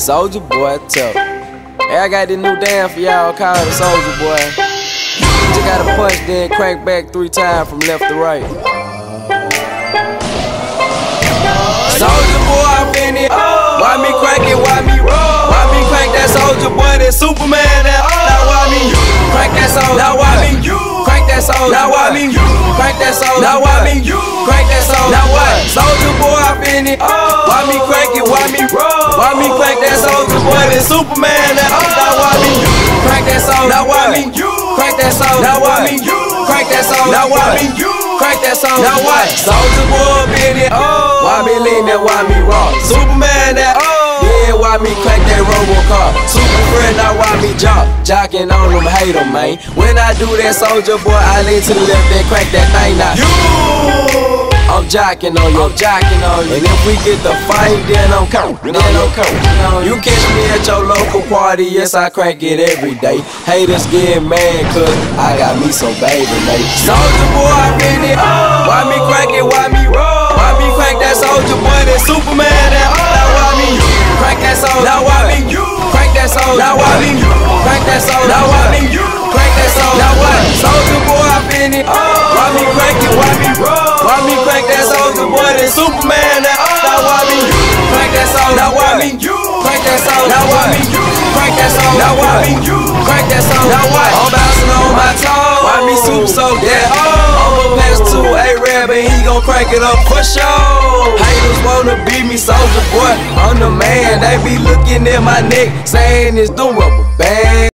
Soulja Boy tough. Hey, I got this new dance for y'all called the Soulja Boy. You just gotta punch, then crank back 3 times from left to right. Soulja Boy, I'm in it. Why me crank it? Why me roll? Why me crank that Soulja Boy? That Superman? That now why me crank that Soulja? Now why me crank that Soulja? Now why me crank that Soulja? Now why me crank that Soulja? Now what? Soulja Boy, I'm in it. Why me crank it? Why me roll? Why me crank that Soulja Boy? That Superman? That now why me crank that Soulja? Now why me crank that Soulja? Now why me crank that Soulja? Now why me crank that Soulja? Now what? Soulja Boy, in it. Why me lean that? Why me rock? Superman? That yeah, why me crank that Robocop? Super friend, now why me jocking on them, hate them, man. When I do that Soulja Boy, I lean to the left and crank that thing now. I'm jocking on you, And if we get the fight, then I'm coming, You catch me at your local party, yes, I crank it every day. Haters get mad, cause I got me some baby, mate. Soulja Boy, I'm in it. Why me crank it? Why me roll? Why me crank that Soulja Boy? That Superman? That now why me crank that Soulja? Now why me crank that Soulja? Now why me crank that Soulja? Now why me crank that Soulja? Now what? Soulja Boy, I'm in it. Why me crank it? Why me roll? Why me crank that Soulja Boy? That Superman? That now why me crank that Soulja? Now why me crank that Soulja? Now why me crank that Soulja? Now why me crank that Soulja? Now what? I'm bouncing on my toes. Why me super so that I'ma pass to A-Rab and he gon' crank it up for sure. Haters wanna beat me, Soulja Boy, I'm the man. They be looking at my neck saying it's the rubber band.